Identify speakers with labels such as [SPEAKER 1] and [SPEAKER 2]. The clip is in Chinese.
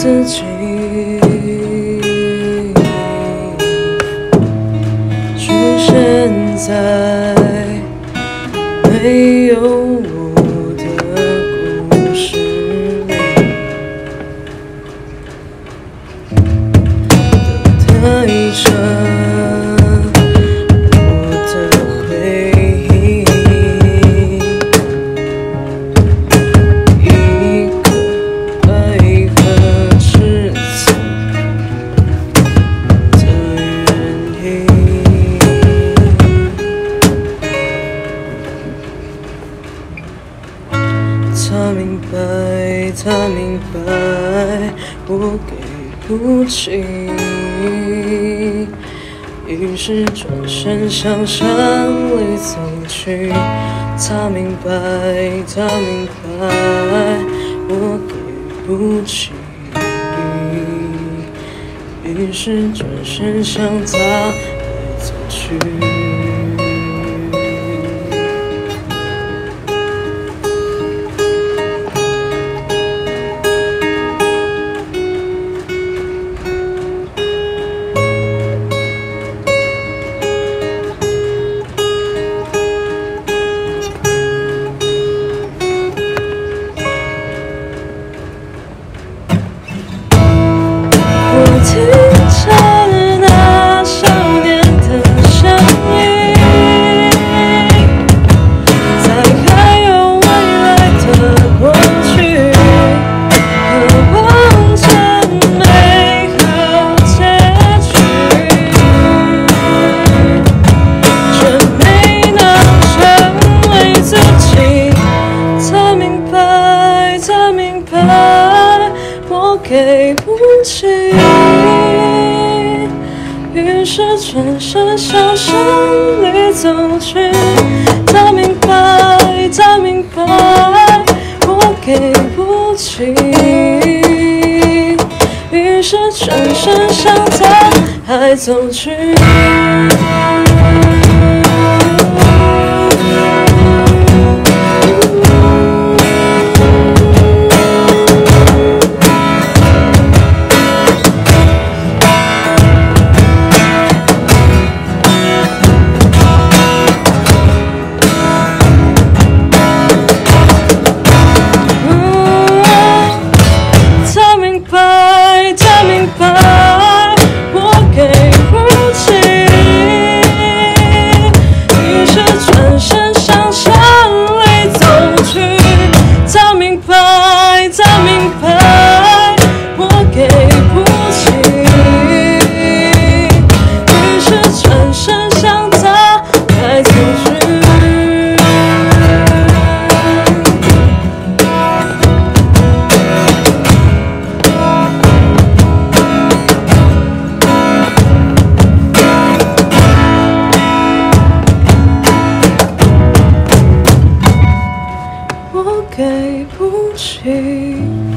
[SPEAKER 1] 自己，去现在没有我的故事里，等待着。 他明白，他明白，我给不起。于是转身向山里走去。他明白，他明白，我给不起。于是转身向他走去。 听着那少年的声音，在还有未来的过去，渴望着美好结局，却没能成为自己。他明白，他明白，我给不起。 于是转身向山里走去。他明白，他明白，我给不起。于是转身向大海走去。 我给不起。